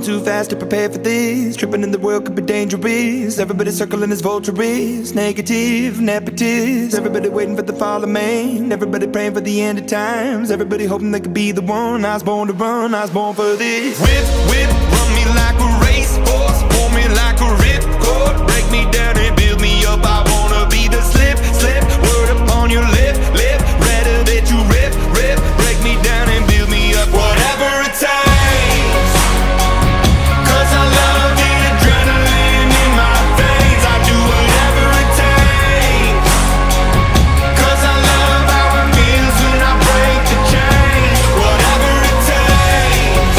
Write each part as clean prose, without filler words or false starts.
too fast to prepare for this. Tripping in the world could be dangerous. Everybody circling as vultures. Negative, nepotist. Everybody waiting for the fall of man. Everybody praying for the end of times. Everybody hoping they could be the one. I was born to run, I was born for this. Whip, whip, run me like a racehorse. Pull me like a ripcord. Break me down and build me up. I wanna be the slip, slip. Word upon your lip, lip. Rather that you rip, rip. Break me down and build me up. Whatever it takes. Cause I love the adrenaline in my veins. I do whatever it takes. Cause I love how it feels when I break the chains. Whatever it takes.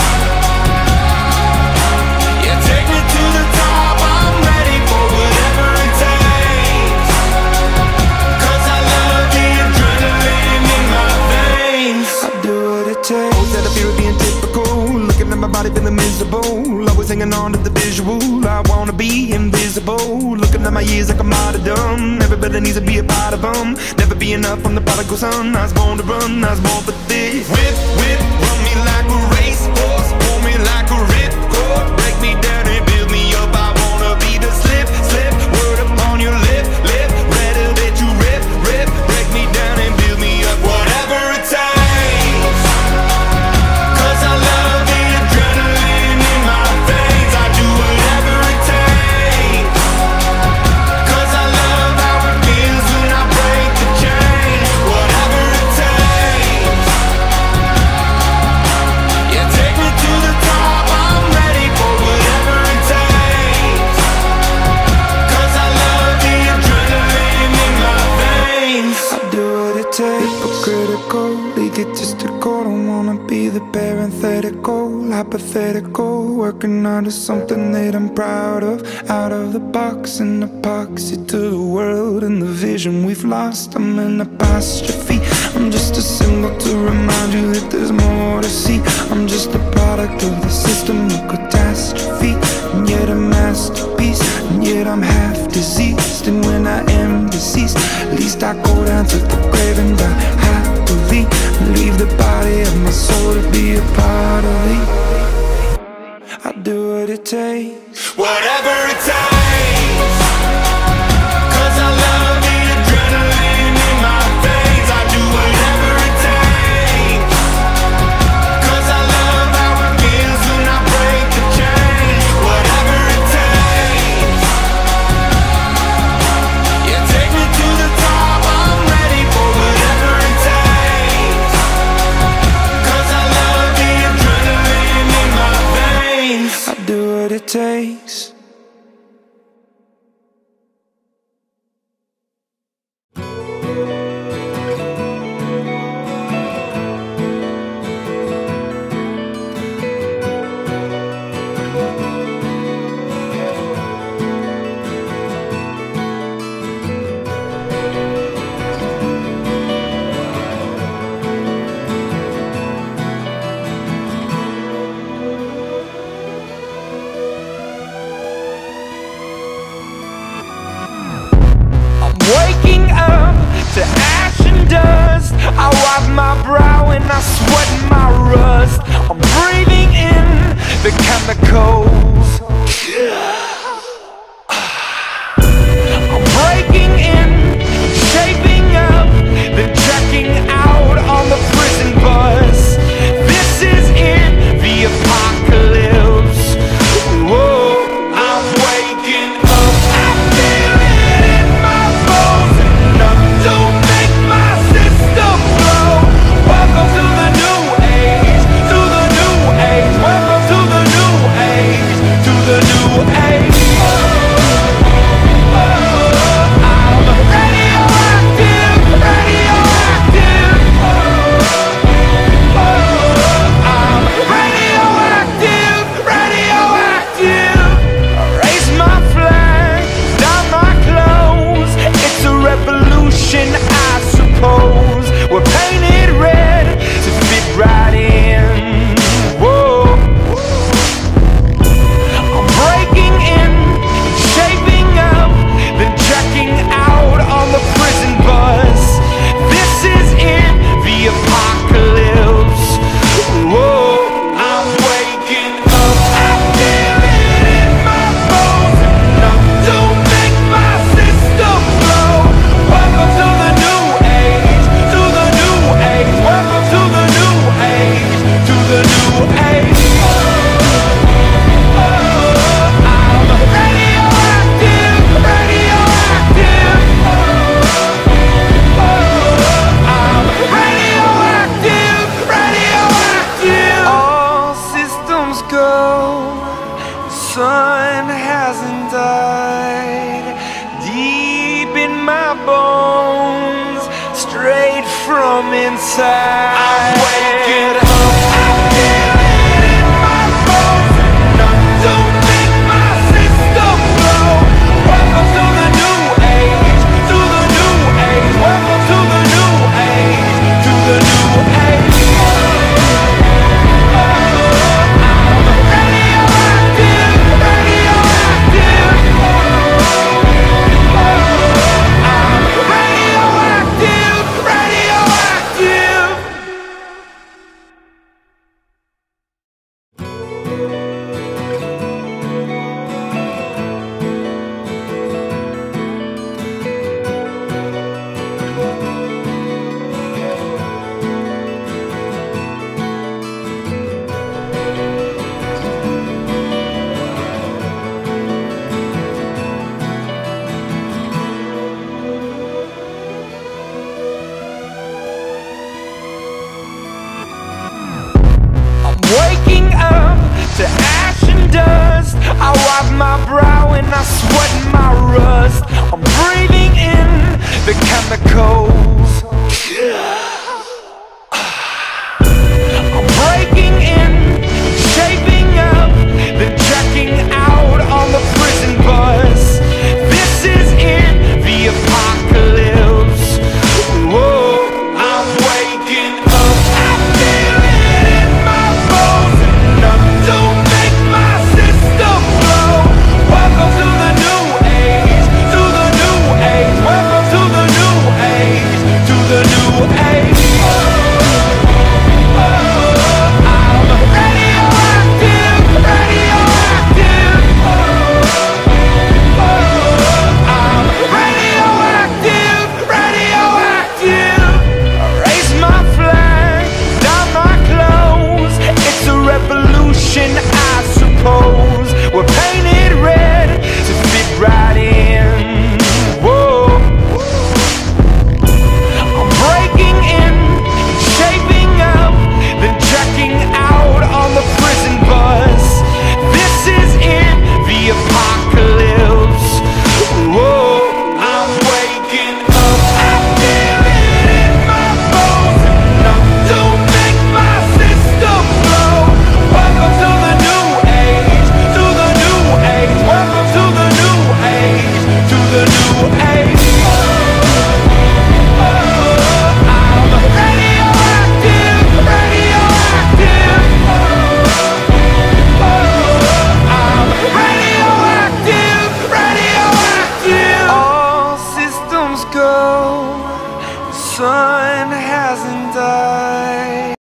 Yeah, take me to the top. I'm ready for whatever it takes. Cause I love the adrenaline in my veins. I do what it takes. Always had a fear of being typical. Looking at my body feeling miserable. Always hanging on to the visual. I wanna be invisible. Looking at my years like a martyrdom. Everybody needs to be a part of them. Never be enough from the prodigal son. I was born to run, I was born for this. Whip, whip, run me like a racehorse. Pull me like a ripcord. Break me down and build me up. I wanna be the slip, slip. Word upon your lip, lip. Rather that you rip, rip. Break me down and build me up. Whatever it takes. Cause I love the adrenaline in my veins. I do whatever it takes. Cause I love how it feels when I break the chain. Whatever it takes. Yeah, take me to the top. I'm ready for whatever it takes. Cause I love the adrenaline in my veins. I do what it takes. Hypocritical, egotistical. Don't wanna be the parenthetical, hypothetical. Working out of something that I'm proud of. Out of the box, an epoxy to the world and the vision we've lost. I'm an apostrophe. I'm just a symbol to remind you that there's more to see. I'm just a product of the system of catastrophe, and yet a masterpiece, and yet I'm half diseased. And when I am deceased, at least I go down to the grave and die happily, and leave the body of my soul to be a part of me. I do what it takes. Whatever it takes. Cause I love the adrenaline in my veins. I do whatever it takes. Cause I love how it feels when I break the chain. Whatever it takes. Yeah, take me to the top. I'm ready for whatever it takes. Cause I love the adrenaline in my veins. I do what it takes. Waking up to ash and dust. I wipe my brow and I sweat my rust. I'm breathing in the chemicals. I'm breaking in, shaping up, then checking out on the prison bus. This is it, the apocalypse. Whoa, I'm waking up. I feel it in my bones. Enough to make my system blow. Welcome to the new age, to the new age. Welcome to the new age. sun hasn't died. Deep in my bones, straight from inside, I'm waking up. I feel it in my bones, enough to make my system blow. Welcome to the new age, to the new age. Welcome to the new age, to the new age. Waking up to ash and dust, I wipe my brow and I sweat my rust. I'm breathing in the chemicals. I'm breaking in